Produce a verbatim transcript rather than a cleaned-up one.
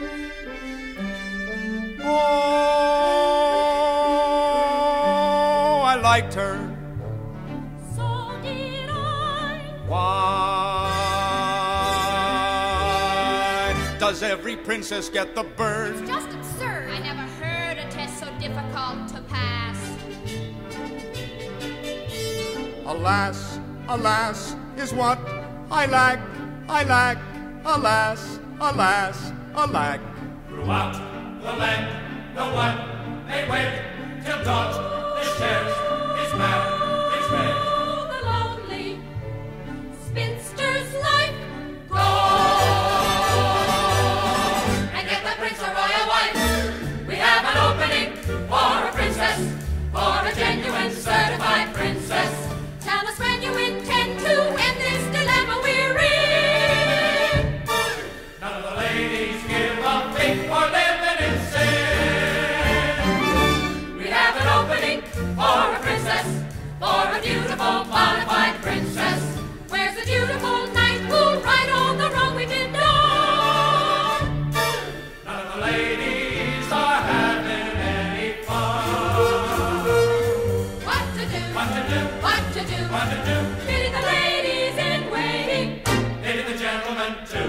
Oh, I liked her. So did I. Why does every princess get the bird? It's just absurd. I never heard a test so difficult to pass. Alas, alas, is what I lack, I lack, alas, alas, alack. Throughout the land, no one may wait till dawn. The shares his map, his way. The lonely spinster's life. Go and get the prince a royal wife. We have an opening for a princess, for a genuine certified princess. Tell us when you intend to end this dilemma we're in. None of the ladies give a fig for living in sin. We have an opening for a princess, for a beautiful, bona fide princess. Where's the beautiful knight who'll right all the wrong we did done? None of the ladies are having any fun. What to do? What to do? What to do? What to do? Pity the ladies in waiting. Pity the gentlemen too.